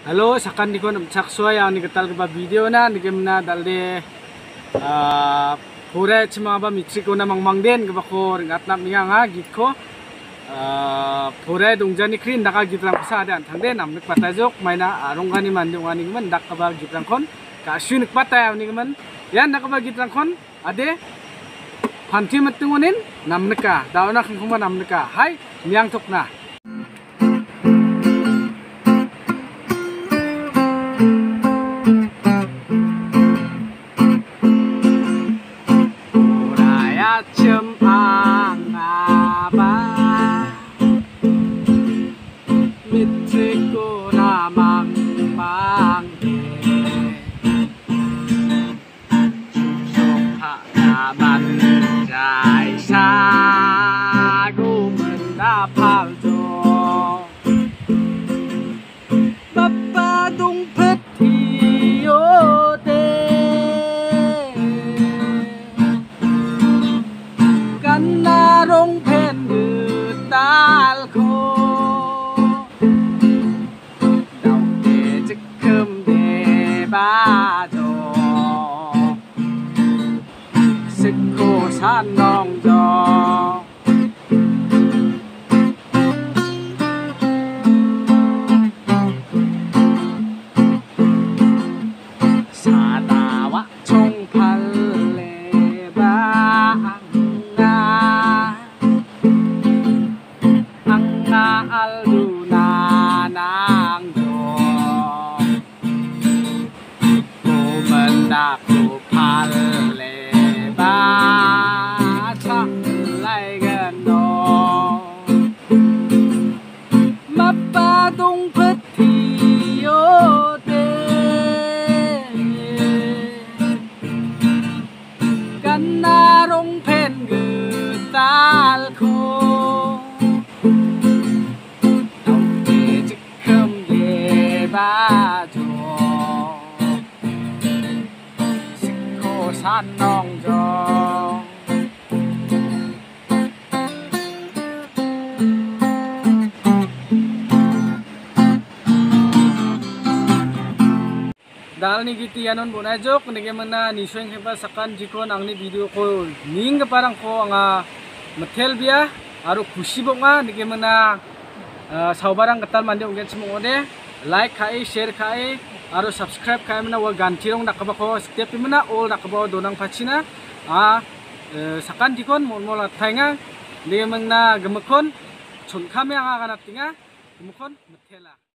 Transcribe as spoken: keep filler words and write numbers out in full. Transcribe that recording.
Halo, sakan di kon saksuai yang diketal ke video na digemna dalde pura cuma ba mitri ko na mangmangden ke bako ngat nap ninga nga gitko pura dongjani krin daka gitrang pasadan thangde namnik patajok maina arongani mandungani gemen dak ba gitrang kon ka syunik patay ni gemen yan dak ba gitrang kon ade panti metungunin namnika dauna khuma namnika hai miang tokna cemang apa mitriku namang pangge susuk hak naman jai sagu mendapal jo bapadung petio narong pen getal ko dau de cekem de bajo seko sanong jo sadawa chong palle ba aluna nang do ko mendaku palle ba chak lai gano mapadung petio de kanarong pen getal ko bajo siko sanong jo dal ni giti anon bunajok nige mana niseng heba sakan jikon angni video ko ning parang ko anga metel bia aro kusi bonga nige mana saubarang ketal mandi ungen semua like kai share kai aro subscribe kai mana wa gantirong nakabako step mana all nakabo donang pachina a sakan dikon molmol athainga le mangna gemekon chon khame anga kana tinga gemekon metela